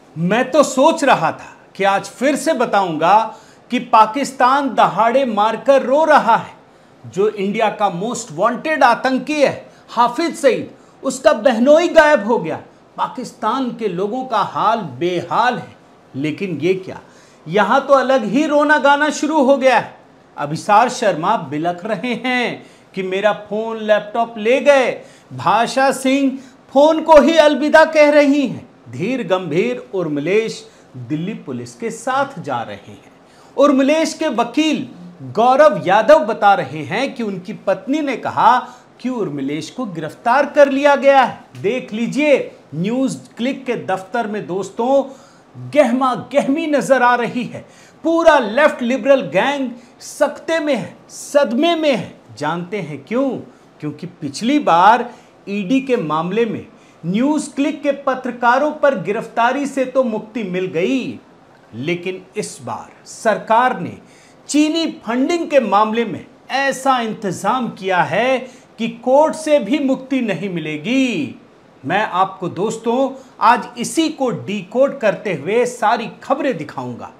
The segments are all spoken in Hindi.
मैं तो सोच रहा था कि आज फिर से बताऊंगा कि पाकिस्तान दहाड़े मारकर रो रहा है। जो इंडिया का मोस्ट वांटेड आतंकी है हाफिज सईद, उसका बहनोई गायब हो गया। पाकिस्तान के लोगों का हाल बेहाल है। लेकिन ये क्या, यहां तो अलग ही रोना गाना शुरू हो गया है। अभिसार शर्मा बिलख रहे हैं कि मेरा फोन लैपटॉप ले गए। भाषा सिंह फोन को ही अलविदा कह रही हैं। धीर गंभीर उर्मिलेश दिल्ली पुलिस के साथ जा रहे हैं। उर्मिलेश के वकील गौरव यादव बता रहे हैं कि उनकी पत्नी ने कहा कि उर्मिलेश को गिरफ्तार कर लिया गया है। देख लीजिए, न्यूज क्लिक के दफ्तर में दोस्तों गहमा गहमी नजर आ रही है। पूरा लेफ्ट लिबरल गैंग सकते में है, सदमे में है। जानते हैं क्यों? क्योंकि पिछली बार ईडी के मामले में न्यूज क्लिक के पत्रकारों पर गिरफ्तारी से तो मुक्ति मिल गई, लेकिन इस बार सरकार ने चीनी फंडिंग के मामले में ऐसा इंतजाम किया है कि कोर्ट से भी मुक्ति नहीं मिलेगी। मैं आपको दोस्तों आज इसी को डीकोड करते हुए सारी खबरें दिखाऊंगा।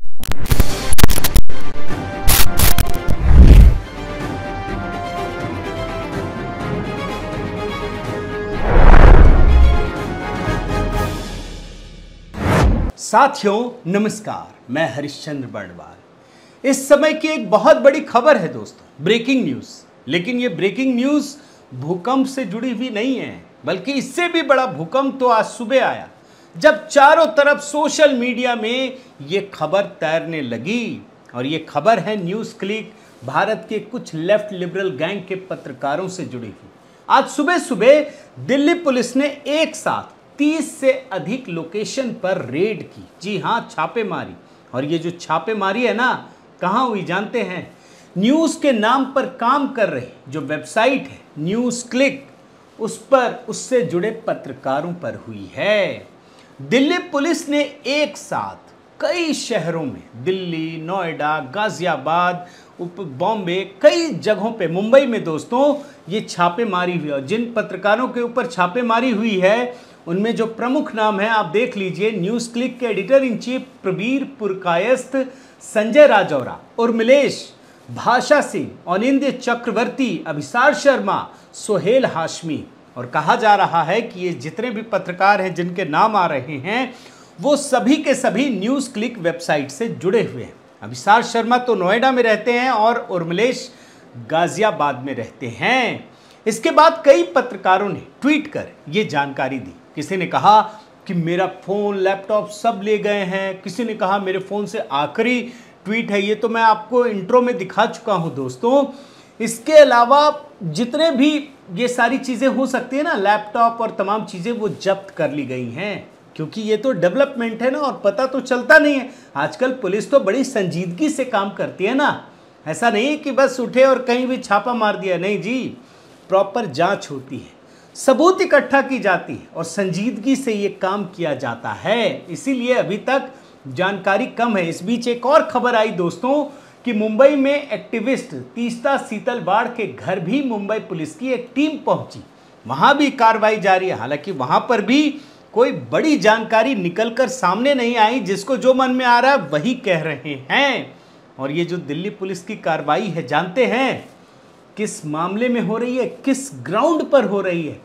साथियों नमस्कार, मैं हरिश्चंद्र बर्णवाल। इस समय की एक बहुत बड़ी खबर है दोस्तों, ब्रेकिंग न्यूज। लेकिन ये ब्रेकिंग न्यूज भूकंप से जुड़ी हुई नहीं है, बल्कि इससे भी बड़ा भूकंप तो आज सुबह आया, जब चारों तरफ सोशल मीडिया में ये खबर तैरने लगी। और ये खबर है न्यूज क्लिक भारत के कुछ लेफ्ट लिबरल गैंग के पत्रकारों से जुड़ी हुई। आज सुबह सुबह दिल्ली पुलिस ने एक साथ 30 से अधिक लोकेशन पर रेड की। जी हां, छापेमारी। और ये जो छापेमारी है ना, कहां हुई जानते हैं? न्यूज के नाम पर काम कर रही जो वेबसाइट है न्यूज क्लिक, उस पर उससे जुड़े पत्रकारों पर हुई है। दिल्ली पुलिस ने एक साथ कई शहरों में, दिल्ली, नोएडा, गाजियाबाद, बॉम्बे, कई जगहों पे, मुंबई में दोस्तों ये छापेमारी हुई। और जिन पत्रकारों के ऊपर छापेमारी हुई है उनमें जो प्रमुख नाम है आप देख लीजिए। न्यूज क्लिक के editor in chief Prabir Purkayastha, Sanjay Rajaura, Urmilesh, Bhasha Singh, अनिंद्य चक्रवर्ती, अभिसार शर्मा, सोहेल हाशमी। और कहा जा रहा है कि ये जितने भी पत्रकार हैं जिनके नाम आ रहे हैं वो सभी के सभी न्यूज क्लिक वेबसाइट से जुड़े हुए हैं। अभिसार शर्मा तो नोएडा में रहते हैं और उर्मिलेश गाजियाबाद में रहते हैं। इसके बाद कई पत्रकारों ने ट्वीट कर ये जानकारी दी। किसी ने कहा कि मेरा फोन लैपटॉप सब ले गए हैं। किसी ने कहा मेरे फोन से आखिरी ट्वीट है। ये तो मैं आपको इंट्रो में दिखा चुका हूं दोस्तों। इसके अलावा जितने भी ये सारी चीजें हो सकती है ना, लैपटॉप और तमाम चीजें, वो जब्त कर ली गई हैं। क्योंकि ये तो डेवलपमेंट है ना, और पता तो चलता नहीं है। आजकल पुलिस तो बड़ी संजीदगी से काम करती है ना। ऐसा नहीं कि बस उठे और कहीं भी छापा मार दिया, नहीं जी। प्रॉपर जांच होती है, सबूत इकट्ठा की जाती है और संजीदगी से ये काम किया जाता है। इसीलिए अभी तक जानकारी कम है। इस बीच एक और खबर आई दोस्तों कि मुंबई में एक्टिविस्ट तीस्ता सीतलवाड़ के घर भी मुंबई पुलिस की एक टीम पहुंची। वहां भी कार्रवाई जारी है। हालांकि वहां पर भी कोई बड़ी जानकारी निकलकर सामने नहीं आई। जिसको जो मन में आ रहा है वही कह रहे हैं। और ये जो दिल्ली पुलिस की कार्रवाई है, जानते हैं किस मामले में हो रही है, किस ग्राउंड पर हो रही है?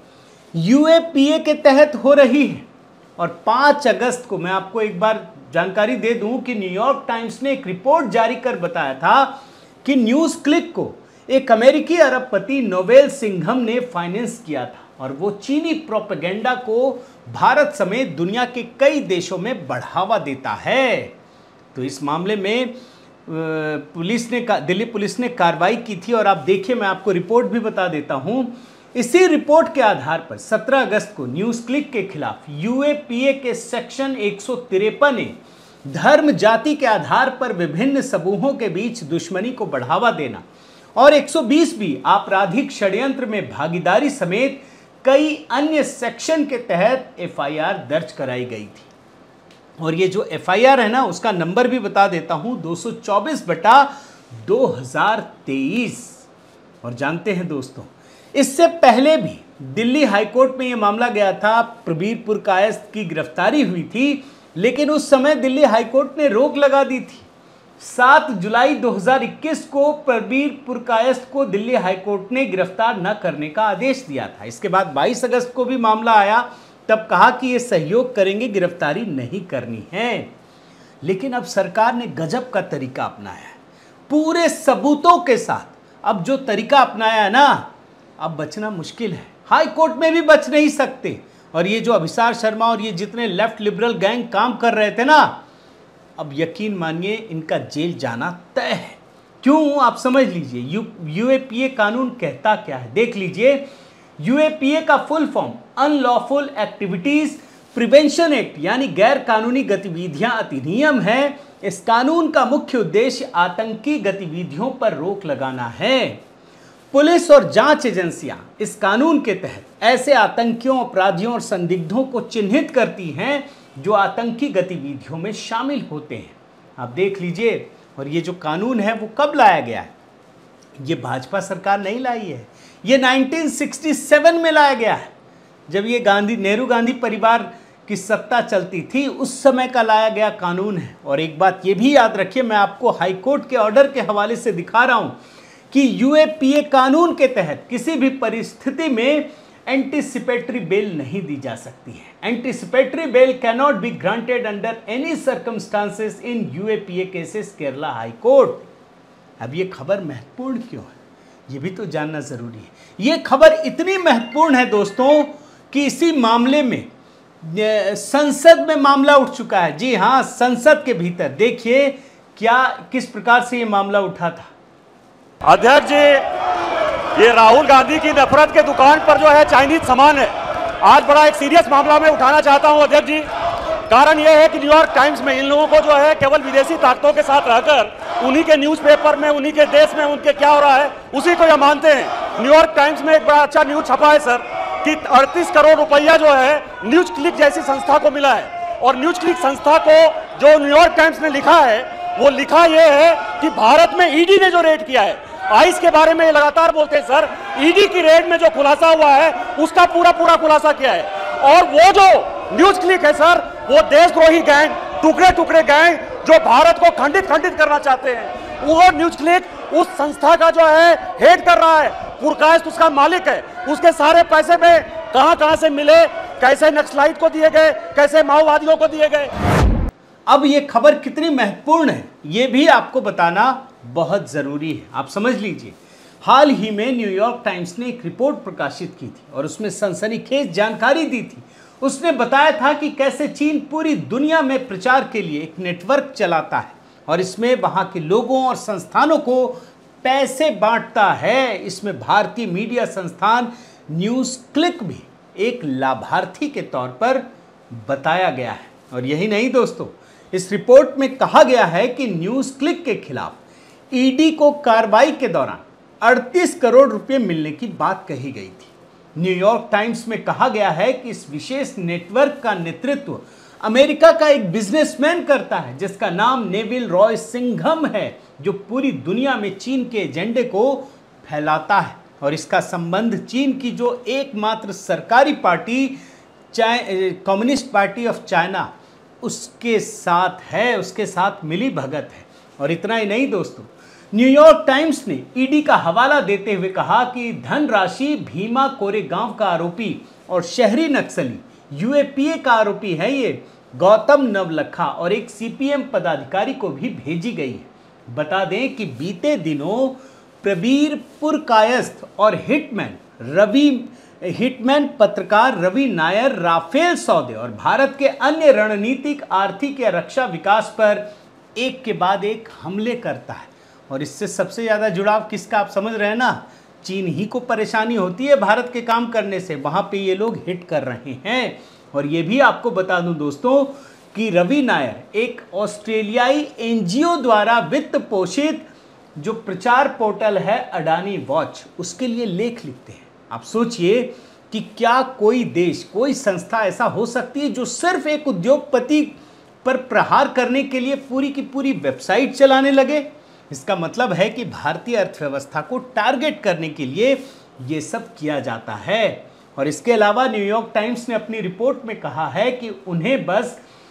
यूएपीए के तहत हो रही है। और 5 अगस्त को मैं आपको एक बार जानकारी दे दूं कि न्यूयॉर्क टाइम्स ने एक रिपोर्ट जारी कर बताया था कि न्यूज क्लिक को एक अमेरिकी अरबपति नोवेल सिंघम ने फाइनेंस किया था। और वो चीनी प्रोपेगेंडा को भारत समेत दुनिया के कई देशों में बढ़ावा देता है। तो इस मामले में दिल्ली पुलिस ने कार्रवाई की थी। और आप देखिए, मैं आपको रिपोर्ट भी बता देता हूं। इसी रिपोर्ट के आधार पर 17 अगस्त को न्यूज क्लिक के खिलाफ यूएपीए के सेक्शन 153 ने धर्म जाति के आधार पर विभिन्न समूहों के बीच दुश्मनी को बढ़ावा देना और 120 भी आपराधिक षड्यंत्र में भागीदारी समेत कई अन्य सेक्शन के तहत एफआईआर दर्ज कराई गई थी। और ये जो एफआईआर है ना, उसका नंबर भी बता देता हूं, 224/2023। और जानते हैं दोस्तों, इससे पहले भी दिल्ली हाईकोर्ट में यह मामला गया था। प्रबीर पुरकायस्थ की गिरफ्तारी हुई थी लेकिन उस समय दिल्ली हाईकोर्ट ने रोक लगा दी थी। 7 जुलाई 2021 को प्रबीर पुरकायस्थ को दिल्ली हाईकोर्ट ने गिरफ्तार न करने का आदेश दिया था। इसके बाद 22 अगस्त को भी मामला आया, तब कहा कि ये सहयोग करेंगे, गिरफ्तारी नहीं करनी है। लेकिन अब सरकार ने गजब का तरीका अपनाया है, पूरे सबूतों के साथ। अब जो तरीका अपनाया है ना, अब बचना मुश्किल है, हाई कोर्ट में भी बच नहीं सकते। और ये जो अभिसार शर्मा और ये जितने लेफ्ट लिबरल गैंग काम कर रहे थे ना, अब यकीन मानिए इनका जेल जाना तय है। क्यों, आप समझ लीजिए। यूएपीए कानून कहता क्या है, देख लीजिए। यूएपीए का full form unlawful activities prevention act, यानी गैर कानूनी गतिविधियां अधिनियम है। इस कानून का मुख्य उद्देश्य आतंकी गतिविधियों पर रोक लगाना है। पुलिस और जांच एजेंसियां इस कानून के तहत ऐसे आतंकियों, अपराधियों और संदिग्धों को चिन्हित करती हैं जो आतंकी गतिविधियों में शामिल होते हैं। आप देख लीजिए। और ये जो कानून है वो कब लाया गया है? ये भाजपा सरकार नहीं लाई है, ये 1967 में लाया गया है, जब ये नेहरू गांधी परिवार की सत्ता चलती थी, उस समय का लाया गया कानून है। और एक बात ये भी याद रखिए, मैं आपको हाईकोर्ट के ऑर्डर के हवाले से दिखा रहा हूं कि यूएपीए कानून के तहत किसी भी परिस्थिति में एंटीसिपेटरी बेल नहीं दी जा सकती है। Anticipatory bail can not be granted under any circumstances in UAPA cases, Kerala high court. अब ये खबर महत्वपूर्ण क्यों है, ये भी तो जानना जरूरी है। ये खबर इतनी महत्वपूर्ण है दोस्तों कि इसी मामले में संसद में मामला उठ चुका है। जी हां, संसद के भीतर देखिए क्या किस प्रकार से ये मामला उठा था। अध्यक्ष जी, ये राहुल गांधी की नफरत के दुकान पर जो है चाइनीज सामान है, आज बड़ा एक सीरियस मामला मैं उठाना चाहता हूं अध्यक्ष जी। कारण यह है कि न्यूयॉर्क टाइम्स में इन लोगों को जो है केवल विदेशी ताकतों के साथ रहकर उन्हीं के न्यूज़पेपर में, उन्हीं के देश में उनके क्या हो रहा है उसी को यह मानते हैं। न्यूयॉर्क टाइम्स में एक बड़ा अच्छा न्यूज छपा है सर कि 38 करोड़ रुपया जो है न्यूज क्लिक जैसी संस्था को मिला है। और न्यूज क्लिक संस्था को जो न्यूयॉर्क टाइम्स ने लिखा है, वो लिखा यह है कि भारत में ईडी ने जो रेड किया है, आइस के बारे में लगातार बोलते हैं सर, ईडी की रेड में जो खुलासा हुआ है उसका पूरा खुलासा किया है। और वो जो न्यूज क्लिक है सर, वो देशद्रोही गैंग, टुकड़े टुकड़े गैंग जो भारत को खंडित करना चाहते हैं, वो न्यूज क्लिक उस संस्था का जो है हेड कर रहा है। पुरकायस्थ उसका मालिक है। उसके सारे पैसे में कहां से मिले, कैसे नक्सलाइट को दिए गए, कैसे माओवादियों को दिए गए। अब ये खबर कितनी महत्वपूर्ण है ये भी आपको बताना बहुत जरूरी है। आप समझ लीजिए, हाल ही में न्यूयॉर्क टाइम्स ने एक रिपोर्ट प्रकाशित की थी और उसमें सनसनीखेज जानकारी दी थी। उसने बताया था कि कैसे चीन पूरी दुनिया में प्रचार के लिए एक नेटवर्क चलाता है और इसमें वहां के लोगों और संस्थानों को पैसे बांटता है। इसमें भारतीय मीडिया संस्थान न्यूज़ क्लिक भी एक लाभार्थी के तौर पर बताया गया है। और यही नहीं दोस्तों, इस रिपोर्ट में कहा गया है कि न्यूज़ क्लिक के खिलाफ ईडी को कार्रवाई के दौरान 38 करोड़ रुपए मिलने की बात कही गई थी। न्यूयॉर्क टाइम्स में कहा गया है कि इस विशेष नेटवर्क का नेतृत्व अमेरिका का एक बिजनेसमैन करता है जिसका नाम नेविल रॉय सिंघम है, जो पूरी दुनिया में चीन के एजेंडे को फैलाता है। और इसका संबंध चीन की जो एकमात्र सरकारी party communist party of China उसके साथ है, उसके साथ मिली भगत है। और इतना ही नहीं दोस्तों, न्यूयॉर्क टाइम्स ने ईडी का हवाला देते हुए कहा कि धनराशि भीमा कोरेगांव का आरोपी और शहरी नक्सली यूएपीए का आरोपी है ये गौतम नवलखा और एक सीपीएम पदाधिकारी को भी भेजी गई है। बता दें कि बीते दिनों प्रबीर पुरकायस्थ और हिटमैन पत्रकार रवि नायर राफेल सौदे और भारत के अन्य रणनीतिक, आर्थिक या रक्षा विकास पर एक के बाद एक हमले करता है। और इससे सबसे ज़्यादा जुड़ाव किसका, आप समझ रहे हैं ना, चीन ही को परेशानी होती है भारत के काम करने से, वहाँ पे ये लोग हिट कर रहे हैं। और ये भी आपको बता दूं दोस्तों कि रवि नायर एक ऑस्ट्रेलियाई एनजीओ द्वारा वित्त पोषित जो प्रचार पोर्टल है अडानी वॉच, उसके लिए लेख लिखते हैं। आप सोचिए कि क्या कोई देश, कोई संस्था ऐसा हो सकती है जो सिर्फ एक उद्योगपति पर प्रहार करने के लिए पूरी की पूरी वेबसाइट चलाने लगे। इसका मतलब है कि भारतीय अर्थव्यवस्था को टारगेट करने के लिए ये सब किया जाता है। और इसके अलावा न्यूयॉर्क टाइम्स ने अपनी रिपोर्ट में कहा है कि उन्हें बस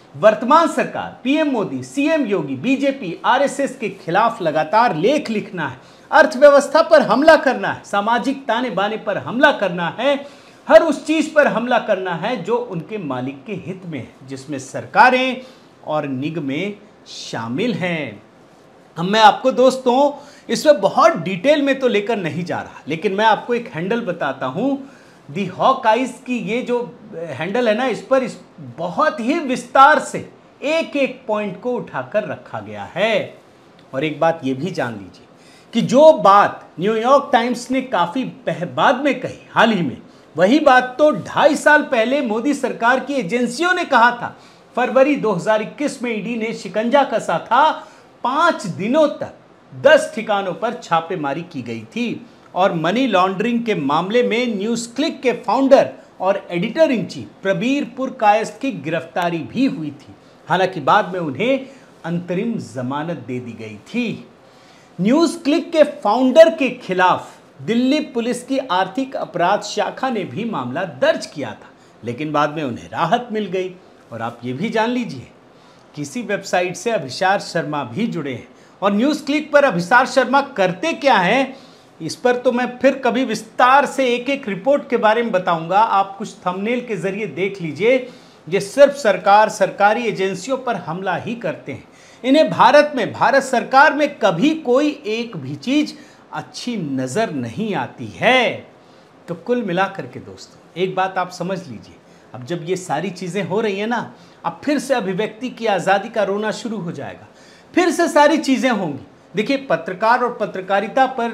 वर्तमान सरकार, PM Modi, CM Yogi, BJP, RSS के खिलाफ लगातार लेख लिखना है, अर्थव्यवस्था पर हमला करना है, सामाजिक ताने बाने पर हमला करना है, हर उस चीज पर हमला करना है जो उनके मालिक के हित में है, जिसमें सरकारें और निगमें शामिल हैं। अब मैं आपको दोस्तों इसमें बहुत डिटेल में तो लेकर नहीं जा रहा, लेकिन मैं आपको एक हैंडल बताता हूं। दी हॉकआइज की ये जो हैंडल है ना, इस पर बहुत ही विस्तार से एक एक पॉइंट को उठाकर रखा गया है। और एक बात ये भी जान लीजिए कि जो बात न्यूयॉर्क टाइम्स ने काफी बाद में कही, हाल ही में, वही बात तो 2.5 साल पहले मोदी सरकार की एजेंसियों ने कहा था। फरवरी 2021 में ईडी ने शिकंजा कसा था। 5 दिनों तक 10 ठिकानों पर छापेमारी की गई थी और मनी लॉन्ड्रिंग के मामले में न्यूज क्लिक के फाउंडर और editor in chief Prabir Purkayastha की गिरफ्तारी भी हुई थी। हालांकि बाद में उन्हें अंतरिम जमानत दे दी गई थी। न्यूज क्लिक के फाउंडर के खिलाफ दिल्ली पुलिस की आर्थिक अपराध शाखा ने भी मामला दर्ज किया था, लेकिन बाद में उन्हें राहत मिल गई। और आप ये भी जान लीजिए, किसी वेबसाइट से अभिसार शर्मा भी जुड़े हैं और न्यूज क्लिक पर अभिसार शर्मा करते क्या हैं, इस पर तो मैं फिर कभी विस्तार से एक एक रिपोर्ट के बारे में बताऊंगा। आप कुछ थंबनेल के जरिए देख लीजिए। ये सिर्फ सरकार, सरकारी एजेंसियों पर हमला ही करते हैं। इन्हें भारत सरकार में कभी कोई एक भी चीज अच्छी नजर नहीं आती है। तो कुल मिलाकर के दोस्तों एक बात आप समझ लीजिए, अब जब ये सारी चीजें हो रही है ना, अब फिर से अभिव्यक्ति की आजादी का रोना शुरू हो जाएगा, फिर से सारी चीजें होंगी। देखिए, पत्रकार और पत्रकारिता पर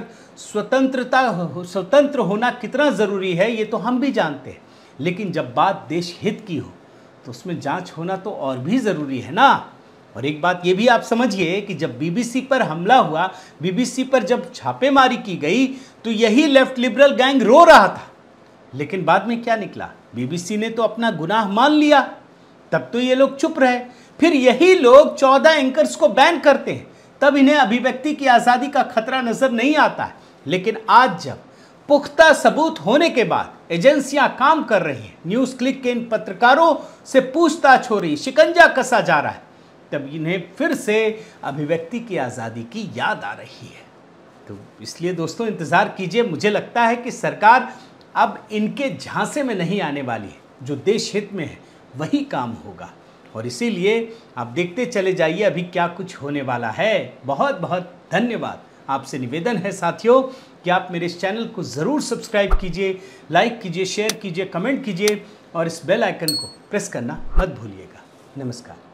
स्वतंत्र होना कितना जरूरी है ये तो हम भी जानते हैं, लेकिन जब बात देश हित की हो तो उसमें जांच होना तो और भी जरूरी है ना। और एक बात ये भी आप समझिए कि जब बीबीसी पर हमला हुआ, बीबीसी पर जब छापेमारी की गई, तो यही लेफ्ट लिबरल गैंग रो रहा था, लेकिन बाद में क्या निकला, बीबीसी ने तो अपना गुनाह मान लिया। तब तो ये लोग चुप रहे, फिर यही लोग 14 एंकर्स को बैन करते हैं, तब इन्हें अभिव्यक्ति की आजादी का खतरा नजर नहीं आता है। लेकिन आज जब पुख्ता सबूत होने के बाद एजेंसियां काम कर रही हैं, न्यूज क्लिक के इन पत्रकारों से पूछताछ हो रही, शिकंजा कसा जा रहा है, तब इन्हें फिर से अभिव्यक्ति की आजादी की याद आ रही है। तो इसलिए दोस्तों इंतजार कीजिए। मुझे लगता है कि सरकार अब इनके झांसे में नहीं आने वाली है, जो देश हित में है वही काम होगा। और इसीलिए आप देखते चले जाइए अभी क्या कुछ होने वाला है। बहुत बहुत धन्यवाद। आपसे निवेदन है साथियों कि आप मेरे इस चैनल को ज़रूर सब्सक्राइब कीजिए, लाइक कीजिए, शेयर कीजिए, कमेंट कीजिए और इस बेल आइकन को प्रेस करना मत भूलिएगा। नमस्कार।